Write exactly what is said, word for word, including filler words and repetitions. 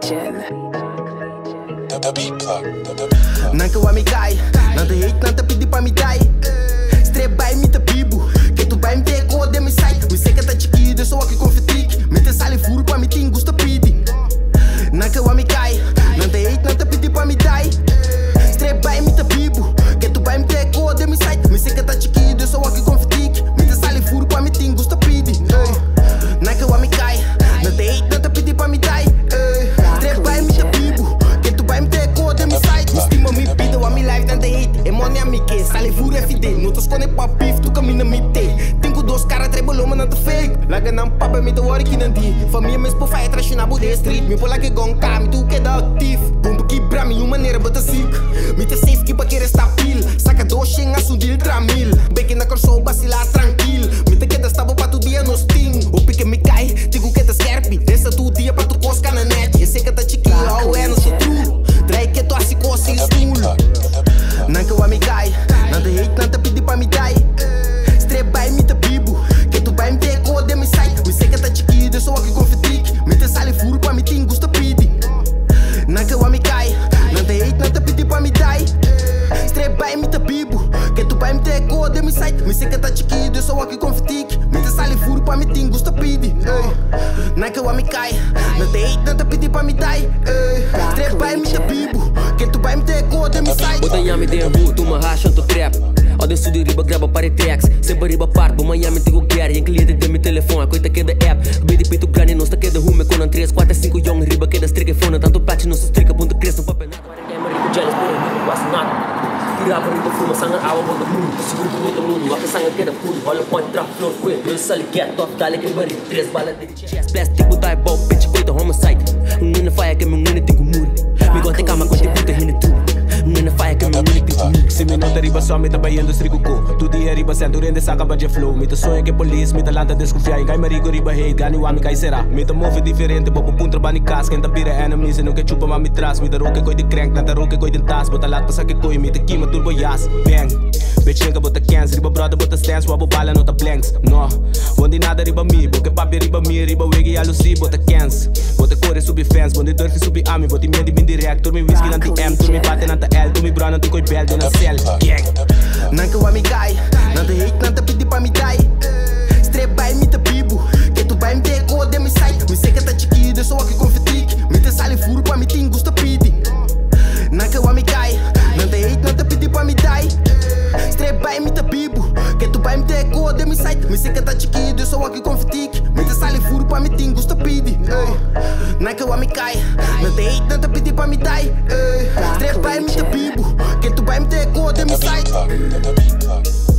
Nanka wa me cai, não te hate, não te pedi pra me dar. Strebbai me te bibo, que tu vai me ter code me sai. Me sei que tá chiquito, eu sou aqui com fitrique. Me te sale furo pra me tem gosto pedi. Nanka wa me cai, não te hate, não te pedi pra me dar. Strebbai me te bibo, que tu vai me ter code me sai. Me sei que tá chiquito, eu sou aqui com fitrique. Me te sale furo pra me tem gosto pedi. Nanka wa me cai, não te hate, não te pedi pra me dar. Strebbai me te bibo, que tu vai me ter code me sai. Me estima me pida, wa me life, não te hate. Emone a me que, sale furo F D. Não tô escondendo pra pif, tu caminha me te. Tenho dois caras, trebolou, mas não te fake. Laga não papa, me dou hora que não di. Família me espou faz trash na bude street. Me pula que gonca, me tu que dá ativo. Bumbo que pra mim, uma maneira bota sick. Me te safe que pra querer estar pil. Saca dois, xenga, sundil, tramil. Beque na corso, vacilar tranquilo. Me te queda estava pra tu dia no steam. O pique me cai, digo que te serve. Dessa tu dia pra tu cosca na net. Eu sei que tá chiquinho, oh é, não sou true. Trai que tu assim coça e school. Nanka wa me cai, não te hate, não te pedi pra me dar. Strebbai me te bibo, que tu vai me ter code me sai. Me sei que tá chiquito, eu sou aqui com fitrique. Me te sale furo pra me tem gosto pedi. Nanka wa me cai, não te hate, não te pedi pra me dar. Strebbai me te bibo, que tu vai me ter code me sai. Me sei que tá chiquito, eu sou aqui com fitrique. Me te sale furo pra me tem gosto pedi. Nanka wa me cai, não te hate, não te pedi pra me dar. Strebbai me te bibo, que tu vai me ter code me sai. Bota yami den hood, tu me racha tu trap. Ao den studio riba graba para tex. Sempre riba part, bom manhã me digo quer. E em cliente de meu telefone, coita que da app. Bidi pito grande, não está que da rume com três, quatro, cinco young riba que da striga fone. Tanto patch, não se striga, ponto cresce no papel. Jealous, por aí, quase nada. Tira para riba fuma, sangue água, bota mundo. Seguro por muito mundo, a que sangue queda fundo. Olha o point, trap, floor, quick. Eu sali get off, dale que bari. Três balas de chest. Plastic, botai, é ball, bitch, coita, homicide. Um nina fire que meu nina tem com muro. Me gosta em cama, conte puta, rinde tudo. Nina fire que meu nina tem com muro. Se me nota riba só, me tá baiando estricuco. Tu dia riba sento, rende saca pra de flow. Me tá sonha que police, me tá lanta desconfiar. Engai marigo riba hate, gani wa me cai será. Me tá move diferente, bobo puntra bani cas. Quem tá pira enemies, não que chupa mami traz. Me tá roque coi de crank, não tá roque coi de tas. Bota lata sa que coi, me tá quima turbo yas. Bang, bitch nigga bota cans, riba brother bota stance, wabo bala nota blanks. No, bondi nada riba mi, boke papi riba mi, riba wiggy aluci, bota cans. Bota core subi fans, bondi dorfi subi ami, boti medo bin direct. Turmi whisky nanti M, turmi bate nanta L, turmi bro nanti coi bel, dona cell. Gang. Nanka wa me cai, não te hate, não te pedi pra me dar. Strebbai me te bibo, que tu vai me ter code me sai. Me sei que tá chiquito, eu sou aqui com fitrique. Me te sale furo pra me tem gosto pedi. Nanka wa me cai, não te hate, não te pedi pra me dar. Strebbai me te bibo, que tu vai me ter code me sai. Me sei que tá chiquito, eu sou aqui com fitrique. Me te sale furo pra me tem gosto pedi. Nanka wa me cai, não te hate, não te pedi pra me dar. Strebbai me te bibo, que tu vai me ter code me sai.